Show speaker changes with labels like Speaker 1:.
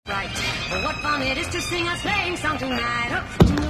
Speaker 1: Right. What fun it is to sing a sleighing song tonight. Oh, tonight.